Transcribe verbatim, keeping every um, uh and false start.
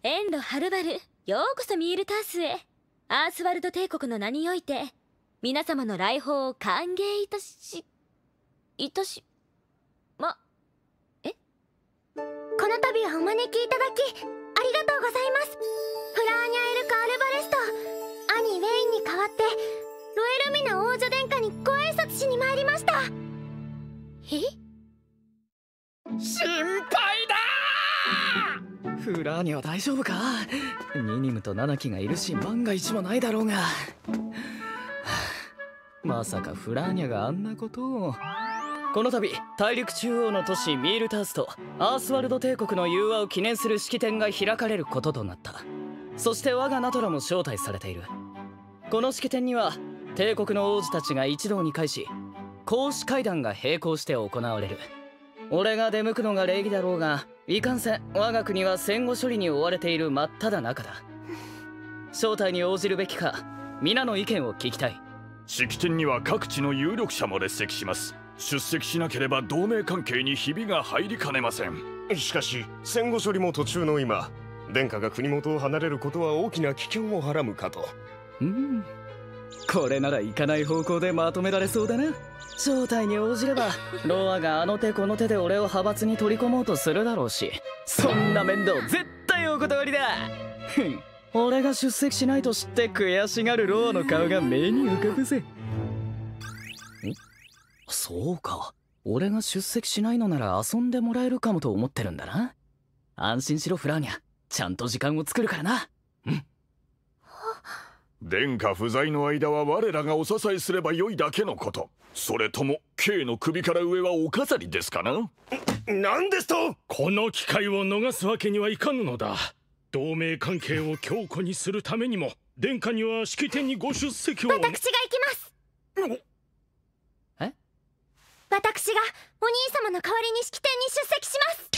遠路はるばるようこそミールタースへ。アースワルド帝国の名において皆様の来訪を歓迎いたしいたしまえこの度はお招きいただきありがとうございます。フラーニャエルカ・アルバレスと兄ウェインに代わってロエルミナ王女殿下にご挨拶しに参りました。え、 心配だー。フラーニャは大丈夫か。ニニムとナナキがいるし万が一もないだろうがまさかフラーニャがあんなことを。この度大陸中央の都市ミールタースとアースワルド帝国の融和を記念する式典が開かれることとなった。そして我がナトラも招待されている。この式典には帝国の王子たちが一堂に会し公使会談が並行して行われる。俺が出向くのが礼儀だろうが、いかんせん我が国は戦後処理に追われている真っ只中だ。招待に応じるべきか皆の意見を聞きたい。 式典には各地の有力者も列席します。出席しなければ同盟関係にひびが入りかねません。 しかし戦後処理も途中の今、殿下が国元を離れることは大きな危険をはらむかと。 うん、これなら行かない方向でまとめられそうだな。招待に応じればロアがあの手この手で俺を派閥に取り込もうとするだろうし、そんな面倒絶対お断りだ。ふん、俺が出席しないと知って悔しがるロアの顔が目に浮かぶぜ。ん、そうか、俺が出席しないのなら遊んでもらえるかもと思ってるんだな。安心しろフラーニャ、ちゃんと時間を作るからな。うん。 殿下不在の間は我らがお支えすればよいだけのこと。それとも K の首から上はお飾りですかな。 何ですと。 この機会を逃すわけにはいかぬのだ。同盟関係を強固にするためにも殿下には式典にご出席を。 私が行きます。 え、 私がお兄様の代わりに式典に出席します。